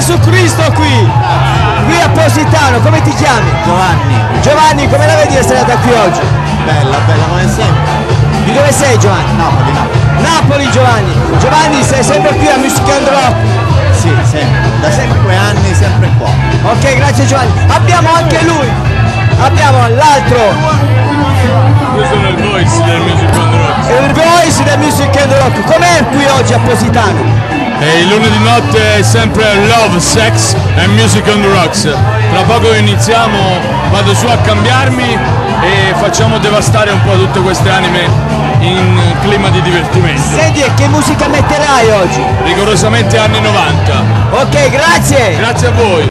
Gesù Cristo qui a Positano. Come ti chiami? Giovanni. Giovanni, come la vedi essere stata qui oggi? Bella, bella come sempre. Di dove sei, Giovanni? Napoli, Napoli. Napoli, Giovanni. Giovanni, sei sempre qui a Music and Rock? Sì, sempre. Da 5 anni sempre qua. Ok, grazie Giovanni. Abbiamo anche lui. Abbiamo l'altro. Questo è il voice del Music and Rock. Il voice del Music and Rock. Com'è qui oggi a Positano? E il lunedì notte è sempre Love, Sex and Music on the Rocks. Tra poco iniziamo, vado su a cambiarmi e facciamo devastare un po' tutte queste anime in clima di divertimento. Senti, che musica metterai oggi? Rigorosamente anni 90. Ok, grazie! Grazie a voi.